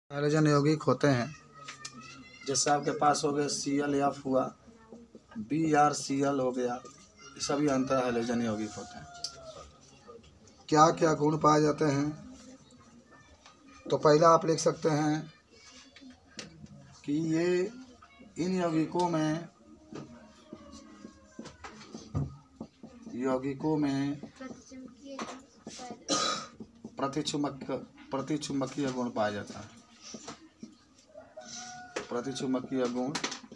Hydrogen यौगिक होते हैं, जैसे आपके पास हो गए ClF हुआ, BrCl हो गया, ये सभी अंतर हाइड्रोजन यौगिक होते हैं। क्या क्या गुण पाए जाते हैं? तो पहला आप लिख सकते हैं कि ये इन यौगिकों में प्रतिचुंबकीय गुण पाया जाता है। प्रतिचुंबकीय गुण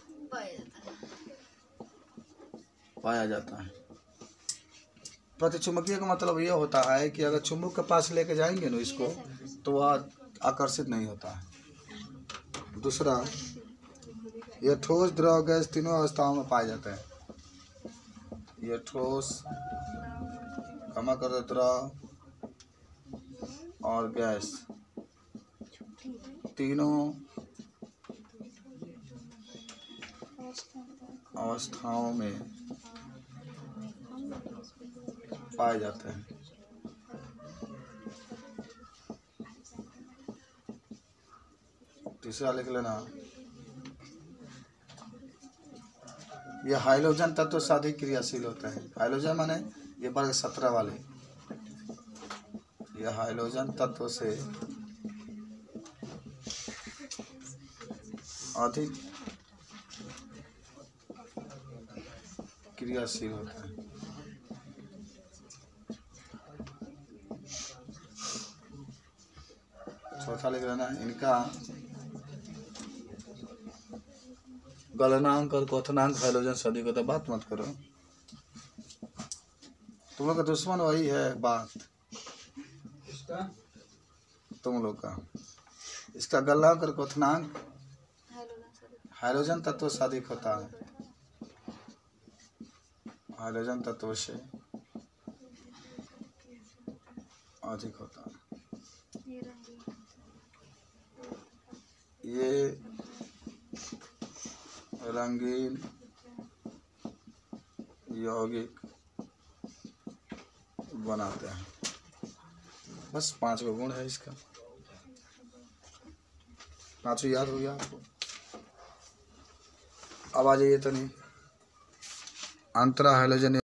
पाया जाता है। प्रतिचुंबकीय का मतलब यह होता है कि अगर चुंबक के पास लेके जाएंगे ना इसको, तो वह आकर्षित नहीं होता है। दूसरा, यह ठोस, द्रव, गैस तीनों अवस्थाओं में पाए जाते हैं। यह ठोस, क्षमा कर, द्रव और गैस तीनों अवस्थाओं में पाए जाते हैं। तीसरा लिख लेना, यह हाइड्रोजन तत्व से अधिक क्रियाशील होता है। हाइड्रोजन माने ये वर्ग 17 वाले, यह हाइड्रोजन तत्व से अधिक क्रियाशील होता है। चौथा लिख लेना, इनका गलनांक और क्वथनांक हाइड्रोजन से अधिक होता है। बात मत करो, तुम लोग का दुश्मन वही है। बात तुम लोग का, इसका गलनांक और क्वथनांक हाइड्रोजन तत्व से अधिक होता है। हाइड्रोजन तत्व से अधिक होता है। ये रंगीन यौगिक बनाते हैं। बस 5 गुण है इसका, 5 याद हो गया आपको। अब आ जाइए तो नहीं, अंतरा हाइड्रोजन